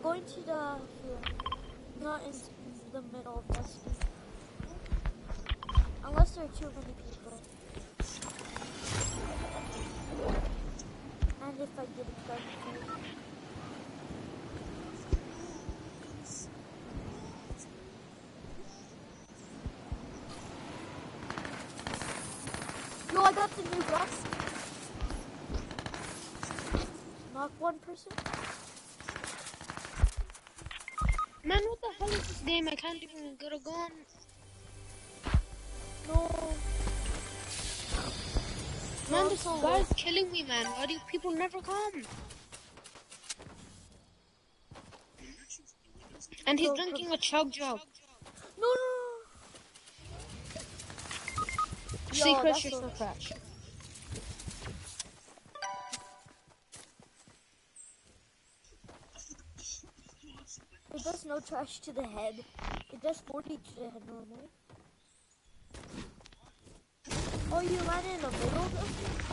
going to the here. Not in the middle of Dusty. Unless there are too many people. And if I get a gun first. Yo, I got the new gun. Knock one person. Man, what the hell is this game? I can't even get a gun. No. Man, this guy's killing me, man. Why do people never come? And he's drinking a chug jug. No. Secrets, you're so trash. It does no trash to the head. It does 40 to the head normally. Oh, you landed in the middle of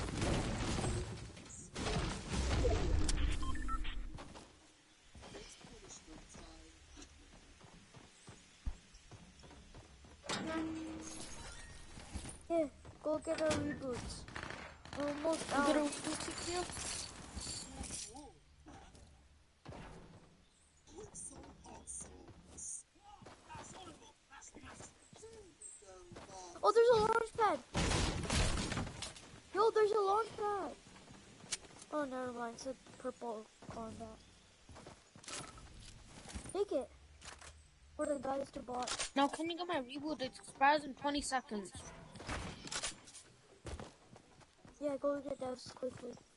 Yeah, go get our reboots. We're almost out. Get a reboot here? Oh, there's a launch pad. Yo, there's a launch pad. Oh, never mind. It's a purple combat. Take it. For the guys to bot. Now, can you get my reboot? It expires in 20 seconds. Yeah, go get those quickly.